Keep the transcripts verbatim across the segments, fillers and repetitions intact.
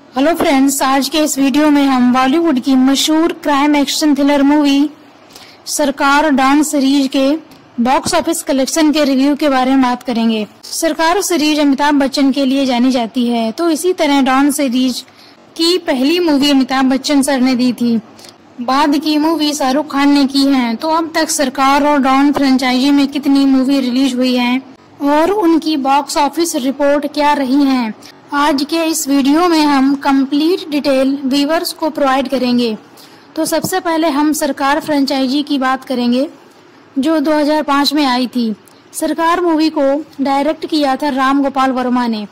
Hello friends, आज के इस वीडियो में हम बॉलीवुड की मशहूर crime action thriller movie Sarkar Don series के बॉक्स ऑफिस कलेक्शन के रिव्यू के बारे में बात करेंगे। सरकार सीरीज अमिताभ बच्चन के लिए जानी जाती है, तो इसी तरह डॉन सीरीज की पहली मूवी अमिताभ बच्चन सर ने दी थी। बाद की मूवी शाहरुख खान ने की है। तो अब तक सरकार और डॉन फ्रेंचाइजी में कितनी मूवी रिलीज हुई है और उनकी बॉक्स ऑफिस रिपोर्ट क्या रही है, आज के इस वीडियो में हम कंप्लीट डिटेल व्यूअर्स को प्रोवाइड करेंगे। तो सबसे पहले हम सरकार फ्रेंचाइजी की बात करेंगे, जो दो हज़ार पाँच में आई थी। सरकार मूवी को डायरेक्ट किया था राम गोपाल वर्मा ने।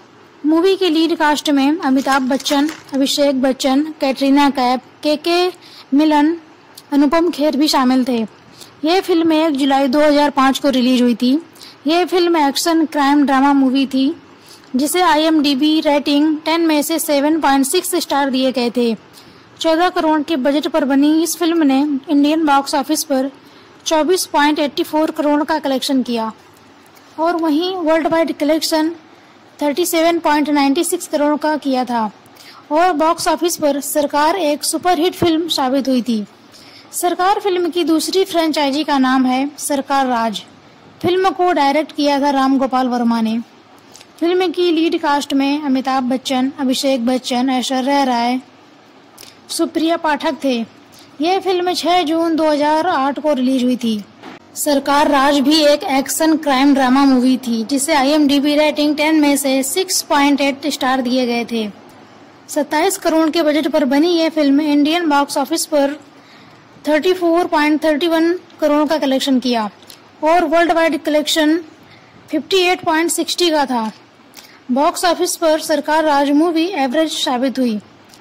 मूवी के लीड कास्ट में अमिताभ बच्चन, अभिषेक बच्चन, कैटरीना कैफ, के के मिलन, अनुपम खेर भी शामिल थे। यह फिल्म एक जुलाई दो हज़ार पाँच को रिलीज हुई थी। यह film action crime drama movie थी, जिसे I M D B rating ten में से सात पॉइंट छह स्टार दिए गए थे। चौदह करोड़ के बजट पर बनी इस फिल्म ने इंडियन बॉक्स ऑफिस पर चौबीस पॉइंट आठ चार करोड़ का कलेक्शन किया और वहीं वर्ल्ड वाइड कलेक्शन सैंतीस पॉइंट नौ छह करोड़ का किया था और बॉक्स ऑफिस पर सरकार एक सुपरहिट फिल्म साबित हुई थी। सरकार फिल्म की दूसरी फ्रेंचाइजी का नाम है सरकार राज। फिल्म को डायरेक्ट किया था राम गोपाल वर्मा ने। फिल्म की लीड कास्ट में अमिताभ बच्चन, अभिषेक बच्चन, ऐश्वर्या राय, सुप्रिया पाठक थे। यह फिल्म छह जून दो हज़ार आठ को रिलीज हुई थी। सरकार राज भी एक एक्शन क्राइम ड्रामा मूवी थी, जिसे I M D B rating ten में से छह पॉइंट आठ स्टार दिए गए थे। सत्ताईस करोड़ के बजट पर बनी यह फिल्म इंडियन बॉक्स ऑफिस पर चौंतीस पॉइंट तीन एक करोड़ का कलेक्शन किया और वर्ल्ड वाइड कलेक्शन अट्ठावन पॉइंट साठ का था। बॉक्स ऑफिस पर सरकार राज मूवी एवरेज साबित हुई।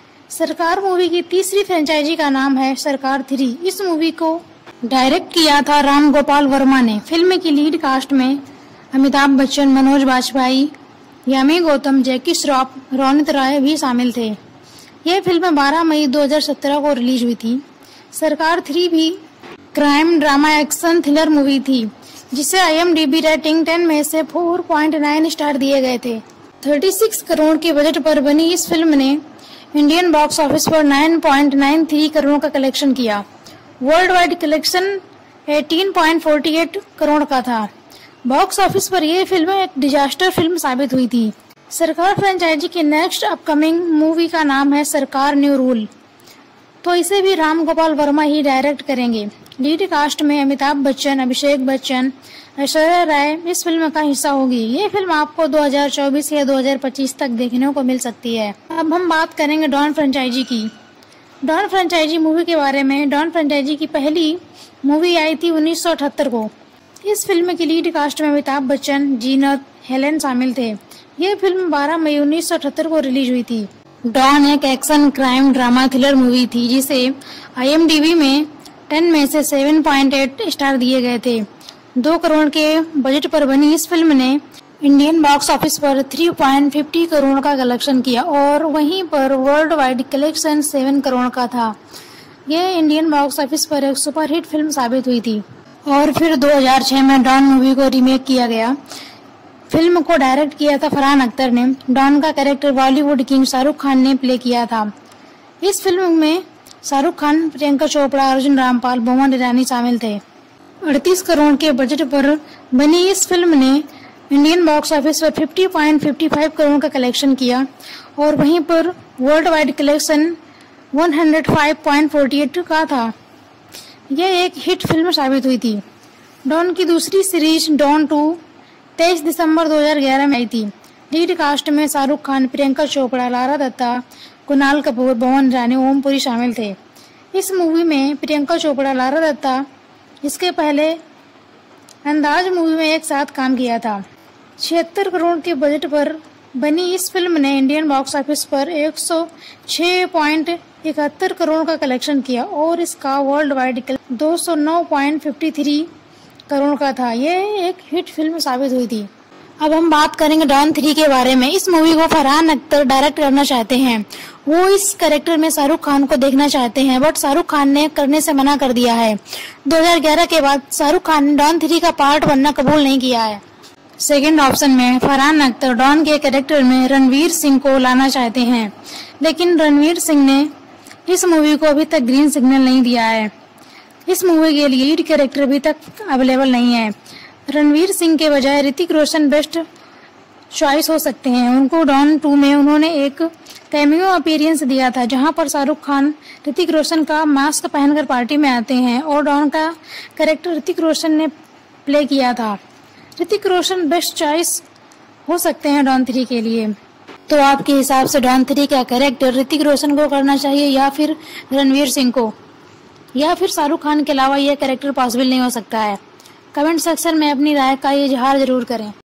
सरकार मूवी की तीसरी फ्रेंचाइजी का नाम है सरकार थ्री। इस मूवी को डायरेक्ट किया था राम गोपाल वर्मा ने। फिल्म की लीड कास्ट में अमिताभ बच्चन, मनोज बाजपेयी, यामी गौतम, जैकी श्रॉफ, रोनित राय भी शामिल थे। यह फिल्म बारह मई दो हज़ार सत्रह को रिलीज हुई थी। सरकार थ्री भी crime drama action thriller movie थी, जिसे I M D B rating ten में से चार पॉइंट नौ स्टार दिए गए थे। छत्तीस करोड़ के बजट पर बनी इस फिल्म ने इंडियन बॉक्स ऑफिस पर नौ पॉइंट नौ तीन करोड़ का कलेक्शन किया। वर्ल्ड वाइड कलेक्शन अठारह पॉइंट चार आठ करोड़ का था। बॉक्स ऑफिस पर यह फिल्म एक डिजास्टर फिल्म साबित हुई थी। सरकार फ्रेंचाइजी की नेक्स्ट अपकमिंग मूवी का नाम है सरकार न्यू रूल, तो इसे भी राम गोपाल वर्मा ही डायरेक्ट करेंगे। लीड कास्ट में अमिताभ बच्चन, अभिषेक बच्चन, ऐश्वर्या राय इस फिल्म का हिस्सा होगी। ये फिल्म आपको दो हज़ार चौबीस या दो हज़ार पच्चीस तक देखने को मिल सकती है। अब हम बात करेंगे डॉन फ्रेंचाइजी की। डॉन फ्रेंचाइजी मूवी के बारे में। डॉन फ्रेंचाइजी की पहली मूवी आई थी उन्नीस सौ अठहत्तर को। इस फिल्म की लीड कास्ट में अमिताभ बच्चन, जीनत, हेलेन शामिल थे। ये फिल्म बारह मई उन्नीस सौ अठहत्तर को रिलीज हुई थी। डॉन एक action crime drama thriller movie थी, जिसे आई एम डी बी में टेन में से सात पॉइंट आठ स्टार दिए गए थे। दो करोड़ के बजट पर बनी इस फिल्म ने इंडियन बॉक्स ऑफिस पर तीन पॉइंट पाँच शून्य करोड़ का कलेक्शन किया और वहीं पर वर्ल्ड वाइड कलेक्शन सात करोड़ का था। यह इंडियन बॉक्स ऑफिस पर एक सुपरहिट फिल्म साबित हुई थी। और फिर दो हज़ार छह में डॉन मूवी को रीमेक किया गया। फिल्म को डायरेक्ट किया था फरहान अख्तर ने। डॉन का character Bollywood king Shahrukh Khan ने प्ले किया था। इस फिल्म में शाहरुख खान, प्रियंका चोपड़ा, अर्जुन रामपाल, बोमन ईरानी शामिल थे। अड़तीस करोड़ के बजट पर बनी इस फिल्म ने इंडियन बॉक्स ऑफिस पर पचास पॉइंट पचपन करोड़ का कलेक्शन किया और वहीं पर वर्ल्ड वाइड कलेक्शन एक सौ पाँच पॉइंट चार आठ का था। यह एक हिट फिल्म साबित हुई थी। डॉन की दूसरी सीरीज डॉन टू तेईस दिसंबर दो हज़ार ग्यारह में आई थी। लीड कास्ट में शाहरुख खान, प्रियंका चोपड़ा, लारा दत्ता, कुणाल कपूर, बोमन ईरानी, ओम पुरी शामिल थे। इस मूवी में प्रियंका चोपड़ा, लारा दत्ता इसके पहले अंदाज मूवी में एक साथ काम किया था। छिहत्तर करोड़ के बजट पर बनी इस फिल्म ने इंडियन बॉक्स ऑफिस पर एक सौ छह पॉइंट इकहत्तर करोड़ का कलेक्शन किया और इसका वर्ल्ड वाइड दो सौ नौ पॉइंट तिरेपन करोड़ का था। यह एक हिट फिल्म साबित हुई थी। अब हम बात करेंगे डॉन थ्री के बारे में। इस मूवी को फरहान अख्तर डायरेक्ट करना चाहते हैं। वो इस कैरेक्टर में शाहरुख खान को देखना चाहते हैं, बट शाहरुख खान ने करने से मना कर दिया है। दो हज़ार ग्यारह के बाद शाहरुख खान ने डॉन थ्री का पार्ट बनना कबूल नहीं किया है। सेकंड ऑप्शन में फरहान अख्तर डॉन के कैरेक्टर में रणवीर सिंह को लाना चाहते हैं, लेकिन रणवीर सिंह ने इस मूवी को अभी तक ग्रीन सिग्नल नहीं दिया है। इस मूवी के लिए लीड कैरेक्टर अभी तक अवेलेबल नहीं है। रणवीर सिंह के बजाय ऋतिक रोशन बेस्ट चॉइस हो सकते हैं। उनको डॉन टू में उन्होंने एक कैमियो अपीयरेंस दिया था, जहां पर शाहरुख खान ऋतिक रोशन का मास्क पहनकर पार्टी में आते हैं और डॉन का कैरेक्टर ऋतिक रोशन ने प्ले किया था। ऋतिक रोशन बेस्ट चॉइस हो सकते हैं डॉन थ्री के लिए। तो आपके हिसाब से डॉन थ्री का कैरेक्टर ऋतिक रोशन को करना चाहिए या फिर रणवीर सिंह को, या फिर शाहरुख खान के अलावा यह कैरेक्टर पॉसिबल नहीं हो सकता है? कमेंट सेक्शन में अपनी राय का इजहार जरूर करें।